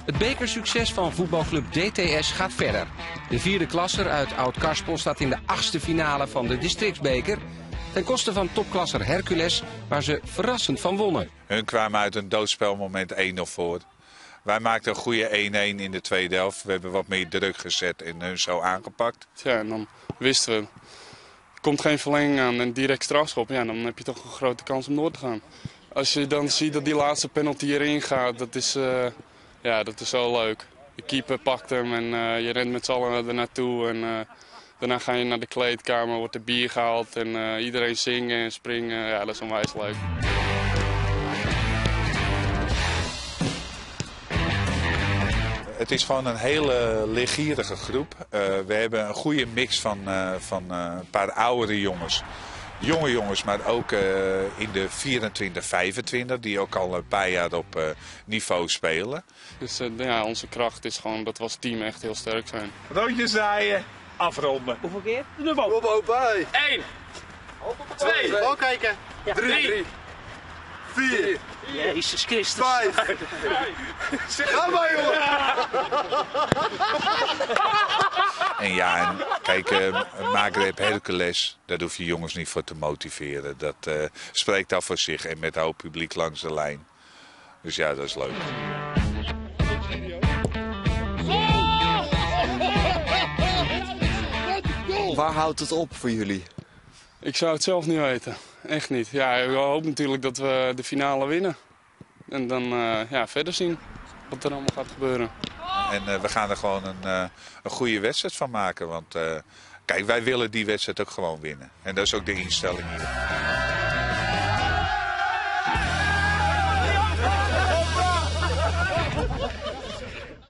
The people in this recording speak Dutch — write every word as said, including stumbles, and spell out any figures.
Het bekersucces van voetbalclub D T S gaat verder. De vierde klasser uit Oud-Karspel staat in de achtste finale van de districtsbeker. Ten koste van topklasser Hercules, waar ze verrassend van wonnen. Hun kwamen uit een doodspelmoment één nul voor. Wij maakten een goede één-één in de tweede helft. We hebben wat meer druk gezet en hun zo aangepakt. Ja, en dan wisten we, er komt geen verlenging aan en direct strafschop. Ja, dan heb je toch een grote kans om door te gaan. Als je dan ziet dat die laatste penalty erin gaat, dat is, uh, ja, dat is zo leuk. De keeper pakt hem en uh, je rent met z'n allen er naartoe. En, uh, daarna ga je naar de kleedkamer, wordt er bier gehaald en uh, iedereen zingen en springen. Ja, dat is onwijs leuk. Het is gewoon een hele leergierige groep. Uh, we hebben een goede mix van, uh, van uh, een paar oudere jongens. Jonge jongens, maar ook uh, in de vierentwintig, vijfentwintig, die ook al een paar jaar op uh, niveau spelen. Dus uh, ja, onze kracht is gewoon dat we als team echt heel sterk zijn. Rondjes zaaien, afronden. Hoeveel keer? De bal. Op open. Eén. Twee. Bal kijken. Ja. Drie. Drie. Vier. Jezus Christus. Vijf. Ga maar, jongen. En ja, en kijk, uh, Maghreb Hercules, daar hoef je jongens niet voor te motiveren. Dat uh, spreekt al voor zich en met een hoop publiek langs de lijn. Dus ja, dat is leuk. Waar houdt het op voor jullie? Ik zou het zelf niet weten. Echt niet. Ja, we hopen natuurlijk dat we de finale winnen. En dan uh, ja, verder zien wat er allemaal gaat gebeuren. En uh, we gaan er gewoon een, uh, een goede wedstrijd van maken. Want uh, kijk, wij willen die wedstrijd ook gewoon winnen. En dat is ook de instelling hier.